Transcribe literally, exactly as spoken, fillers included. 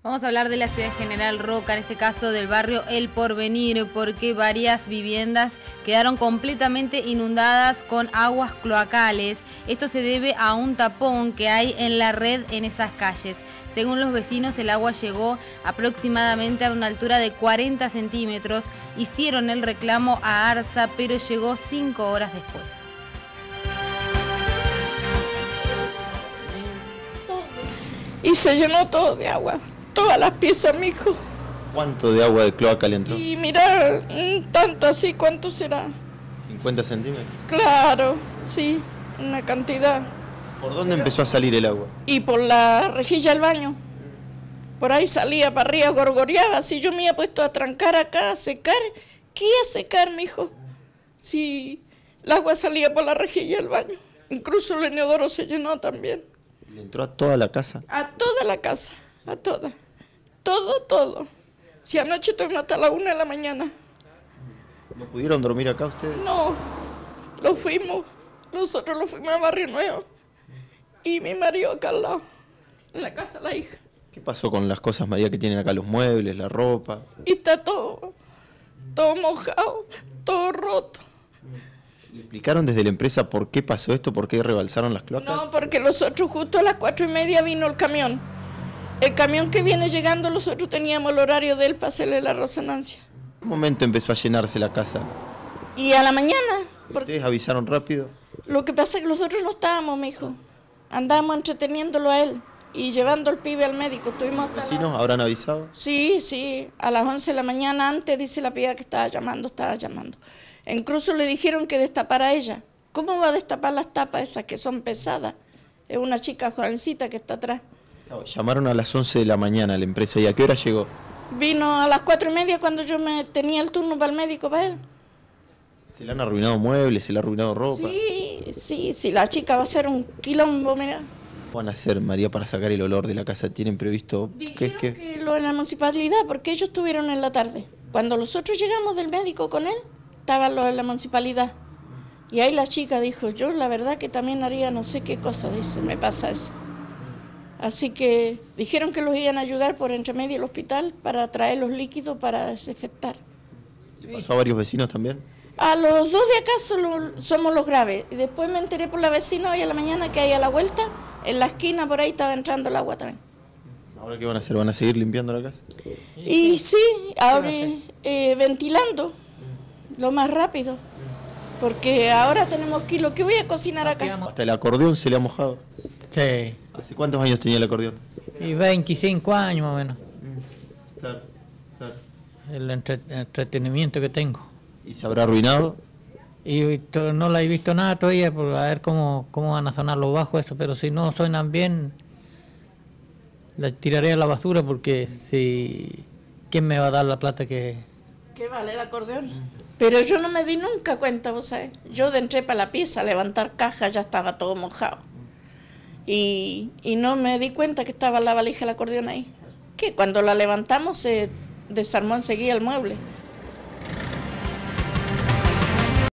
Vamos a hablar de la ciudad de General Roca, en este caso del barrio El Porvenir, porque varias viviendas quedaron completamente inundadas con aguas cloacales. Esto se debe a un tapón que hay en la red en esas calles. Según los vecinos, el agua llegó aproximadamente a una altura de cuarenta centímetros. Hicieron el reclamo a ARSA, pero llegó cinco horas después. Y se llenó todo de agua. Todas las piezas, mijo. ¿Cuánto de agua de cloaca le entró? Y mira, tanto así, ¿cuánto será? ¿cincuenta centímetros? Claro, sí, una cantidad. ¿Por dónde empezó a salir el agua? Y por la rejilla del baño. Por ahí salía para arriba, gorgoreaba. Si yo me había puesto a trancar acá, a secar, ¿qué iba a secar, mijo? Si el agua salía por la rejilla del baño. Incluso el inodoro se llenó también. ¿Le entró a toda la casa? A toda la casa, a toda. Todo, todo. Si anoche estuvimos hasta la una de la mañana. ¿No pudieron dormir acá ustedes? No, lo fuimos. Nosotros lo fuimos a Barrio Nuevo. Y mi marido acá al lado, en la casa de la hija. ¿Qué pasó con las cosas, María, que tienen acá? Los muebles, la ropa. Y está todo, todo mojado, todo roto. ¿Le explicaron desde la empresa por qué pasó esto? ¿Por qué rebalsaron las cloacas? No, porque nosotros justo a las cuatro y media vino el camión. El camión que viene llegando, nosotros teníamos el horario de él para hacerle la resonancia. ¿En qué momento empezó a llenarse la casa? Y a la mañana. ¿Ustedes avisaron rápido? Lo que pasa es que nosotros no estábamos, mijo. Andábamos entreteniéndolo a él y llevando al pibe al médico. Estuvimos hasta ¿Los vecinos la... habrán avisado? Sí, sí. A las once de la mañana antes, dice la piba que estaba llamando, estaba llamando. Incluso le dijeron que destapara a ella. ¿Cómo va a destapar las tapas esas que son pesadas? Es una chica jovencita que está atrás. Llamaron a las once de la mañana a la empresa. ¿Y a qué hora llegó? Vino a las cuatro y media cuando yo me tenía el turno para el médico para él. ¿Se le han arruinado muebles? ¿Se le ha arruinado ropa? Sí, sí, sí. La chica va a hacer un quilombo, mira. ¿Qué van a hacer, María, para sacar el olor de la casa? ¿Tienen previsto? Dijeron ¿Qué es que lo de la municipalidad, porque ellos estuvieron en la tarde. Cuando nosotros llegamos del médico con él, estaban los de la municipalidad. Y ahí la chica dijo, yo la verdad que también haría no sé qué cosa, dice, me pasa eso. Así que dijeron que los iban a ayudar por entre medio del hospital para traer los líquidos para desinfectar. ¿Le pasó a varios vecinos también? A los dos de acá solo somos los graves. Y después me enteré por la vecina hoy a la mañana que ahí a la vuelta, en la esquina por ahí estaba entrando el agua también. ¿Ahora qué van a hacer? ¿Van a seguir limpiando la casa? Y sí, ahora eh, ventilando lo más rápido. Porque ahora tenemos que lo que voy a cocinar acá. ¿Hasta el acordeón se le ha mojado? Sí. ¿Hace cuántos años tenía el acordeón? Y veinticinco años más o menos. Mm, claro, claro. El, entre, el entretenimiento que tengo. ¿Y se habrá arruinado? Y to, no la he visto nada todavía, por a ver cómo, cómo van a sonar los bajos, eso, pero si no suenan bien, la tiraré a la basura porque si... ¿Quién me va a dar la plata que...? ¿Qué vale el acordeón? Mm. Pero yo no me di nunca cuenta, vos sabés. Yo de entré para la pieza a levantar cajas, ya estaba todo mojado. Y, y no me di cuenta que estaba la valija del acordeón ahí. Que cuando la levantamos se desarmó enseguida el mueble.